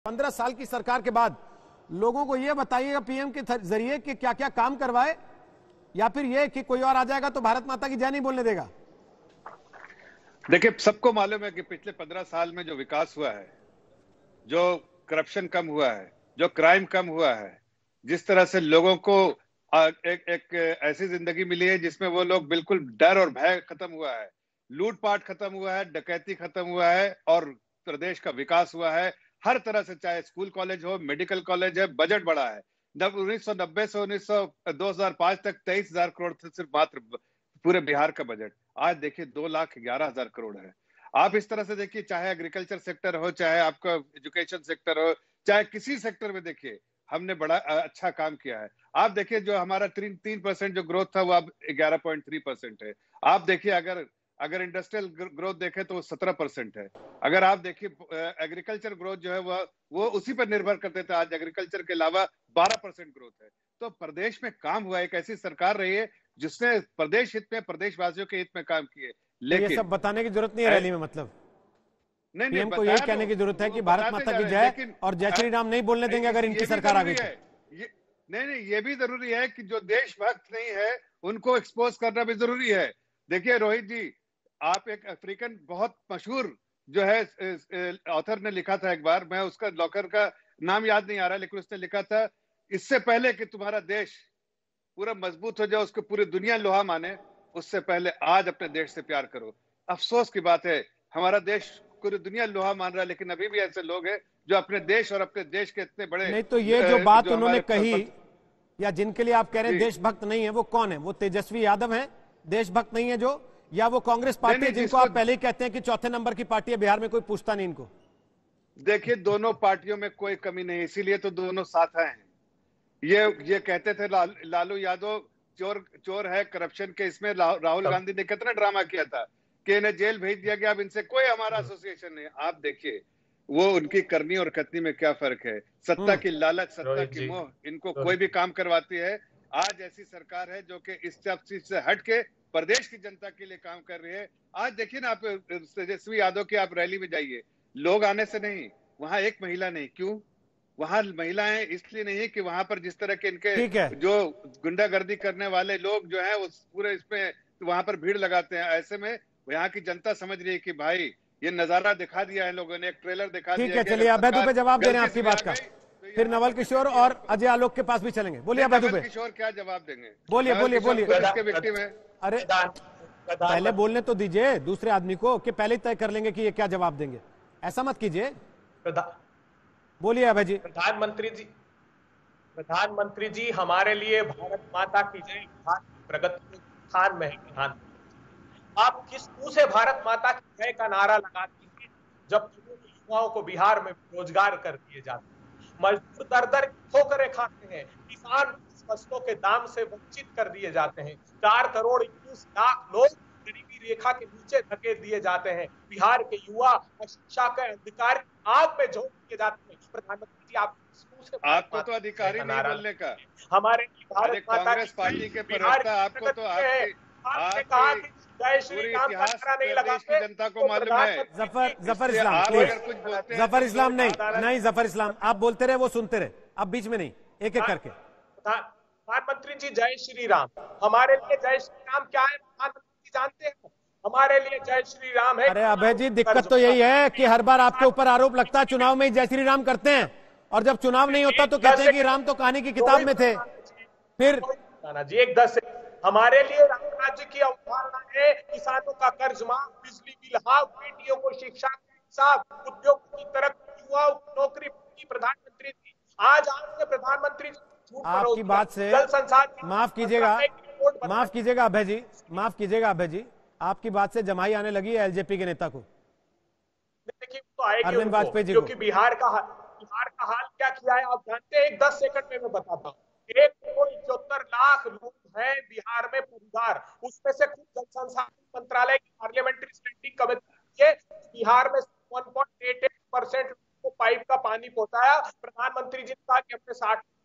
15 साल की सरकार के बाद लोगों को यह बताइएगा पीएम के जरिए कि क्या क्या काम करवाए, या फिर यह कि कोई और आ जाएगा तो भारत माता की जय नहीं बोलने देगा। देखिए, सबको मालूम है कि पिछले 15 साल में जो विकास हुआ है, जो करप्शन कम हुआ है, जो क्राइम कम हुआ है, जिस तरह से लोगों को एक ऐसी जिंदगी मिली है जिसमें वो लोग बिल्कुल डर और भय खत्म हुआ है, लूटपाट खत्म हुआ है, डकैती खत्म हुआ है और प्रदेश का विकास हुआ है हर तरह से। चाहे स्कूल कॉलेज हो, मेडिकल कॉलेज है, बजट बढ़ा है। 1990 से 2005 तक 23,000 करोड़ थे सिर्फ मात्र पूरे बिहार का बजट। आज देखिए 2,11,000 करोड़ है। आप इस तरह से देखिए, चाहे एग्रीकल्चर सेक्टर हो, चाहे आपका एजुकेशन सेक्टर हो, चाहे किसी सेक्टर में देखिए, हमने बड़ा अच्छा काम किया है। आप देखिए जो हमारा 3% जो ग्रोथ था वो अब 11.3% है। आप देखिए अगर इंडस्ट्रियल ग्रोथ देखें तो वो 17% है। अगर आप देखिए एग्रीकल्चर ग्रोथ जो है वो उसी पर निर्भर करते थे, आज एग्रीकल्चर के अलावा 12% ग्रोथ है। तो प्रदेश में काम हुआ, एक ऐसी सरकार रही है जिसने प्रदेश हित में, प्रदेशवासियों के हित में काम किए। तो ये लेकिन सब बताने की जरूरत नहीं है रैली में, मतलब नहीं पीएम को यही बताया कहने की जरूरत है वो कि भारत बताते माता जा की रहे हैं, जय लेकिन और जय श्री राम नहीं बोलने देंगे अगर ये इनकी भी सरकार आ गई जरूरी तो। है। नहीं, ये भी जरूरी है कि जो देशभक्त नहीं है उनको एक्सपोज करना भी जरूरी है। देखिए रोहित जी, आप एक अफ्रीकन बहुत मशहूर जो है ऑथर ने लिखा था एक बार, मैं उसका लॉकर का नाम याद नहीं आ रहा, लेकिन उसने लिखा था, इससे पहले कि तुम्हारा देश पूरा मजबूत हो जाए, उसको पूरी दुनिया लोहा माने, उससे पहले आज अपने देश से प्यार करो। अफसोस की बात है, हमारा देश पूरी दुनिया लोहा मान रहा है, लेकिन अभी भी ऐसे लोग हैं जो अपने देश और अपने देश के इतने बड़े नहीं तो ये जो बात जो उन्होंने हमारे कही, या जिनके लिए आप कह रहे हैं जी देशभक्त नहीं है, वो कौन है? वो तेजस्वी यादव हैं देशभक्त नहीं है जो, या वो कांग्रेस नहीं पार्टी है नहीं जिनको जिसको आप पहले ही कहते हैं कि चौथे नंबर की पार्टी है, बिहार में कोई पूछता नहीं इनको? देखिए, दोनों पार्टियों में कोई कमी नहीं, इसीलिए तो दोनों साथ आए हैं। ये कहते थे लालू यादव चोर चोर है करप्शन के, इसमें राहुल गांधी ने कितना ड्रामा किया था कि इन्हें जेल भेज दिया गया, अब इनसे कोई हमारा एसोसिएशन नहीं। आप देखिए वो उनकी करनी और कथनी में क्या फर्क है। सत्ता की लालच, सत्ता की मोह, इनको कोई भी काम करवाती है। आज ऐसी सरकार है जो कि इस सब चीज से हट के प्रदेश की जनता के लिए काम कर रही है। आज देखिए ना, आप तेजस्वी यादव की आप रैली में जाइए, लोग आने से नहीं, वहां एक महिला नहीं। क्यों? वहां महिलाएं इसलिए नहीं कि वहां पर जिस तरह के इनके ठीक है, जो गुंडागर्दी करने वाले लोग जो है उस पूरे इसमें वहां पर भीड़ लगाते हैं। ऐसे में यहाँ की जनता समझ रही है कि भाई ये नजारा दिखा दिया है लोगों ने, एक ट्रेलर दिखा ठीक दिया है। कि चलिए अगर अभेदु पे सरकार जवाब दे रहे हैं गलती से आपकी भी आ बात का, गई तो फिर यहाँ नवल पर किशोर डिफेंड और अजय आलोक के पास भी चलेंगे। बोलिए अभेदु नवल पे, किशोर क्या जवाब देंगे? बोलिए नवल बोलिए किशोर बोलिए। खुद इसके विक्टिम है। अरे पहले बोलने तो दीजिए दूसरे आदमी को, कि पहले तय कर लेंगे कि ये क्या जवाब देंगे। ऐसा मत कीजिए, बोलिए अभय जी। प्रधानमंत्री जी, हमारे लिए भारत माता की जय प्रगति के स्थान में है। प्रधानमंत्री, आप किस मुंह से भारत माता की जय का नारा लगाते हैं जब युवाओं को बिहार में रोजगार कर दिए जाते हैं, मजदूर दर दर ठोकरें खाते हैं, किसान फसलों के दाम से वंचित कर दिए जाते हैं, 4,21,00,000 लोग गरीबी रेखा के नीचे धकेल दिए जाते हैं, बिहार के युवा शिक्षा के अधिकार आग में झोंक दिए जाते हैं। प्रधानमंत्री जी, आप आपको तो अधिकार ही नहीं बोलने का। हमारे भारत माता कांग्रेस पार्टी के प्रवक्ता, आपको तो आपकी जय श्री पूरी राम का इतिहास नारा नहीं प्रदेश की लगाते जनता को तो मालूम है। जफर इस्लाम आप प्लीज, अगर कुछ बोलते हैं जफर तो इस्लाम नहीं नहीं, नहीं, जफर इस्लाम आप बोलते रहे, वो सुनते रहे, अब बीच में नहीं, एक एक करके। प्रधानमंत्री जी, जय श्री राम। हमारे लिए जय श्री राम क्या है प्रधानमंत्री जी जानते हैं? हमारे लिए जय श्री राम है। अरे अभय जी, दिक्कत तो यही है कि हर बार आपके ऊपर आरोप लगता है चुनाव में ही जय श्री राम करते हैं, और जब चुनाव नहीं होता तो कहते हैं कि राम तो कहानी की किताब में थे। फिर जी, एक 10 हमारे लिए राम राज्य की अवधारणा है किसानों का कर्ज माफ, बिजली बिल हाफ, बेटियों को शिक्षा साफ, उद्योग की तरक्की, युवाओं को नौकरी। प्रधानमंत्री जी, आज आपके प्रधानमंत्री आपकी बात से, माफ कीजिएगा अभय जी, माफ कीजिएगा अभय जी, आपकी बात से जमाई आने लगी है एलजेपी के नेता को, तो आएगी अरविंद वाजपेयी जी को। क्योंकि बिहार का हाल क्या किया है आप जानते हैं? 10 सेकंड में मैं बताता हूँ। 1,74,00,000 लोग हैं बिहार में परिवार, उसमें से खुद जल संसाधन मंत्रालय की पार्लियामेंट्री स्टैंडिंग कमेटी है बिहार में 1.88% को पाइप का पानी पहुंचाया। प्रधानमंत्री जी ने कहा कि अपने 60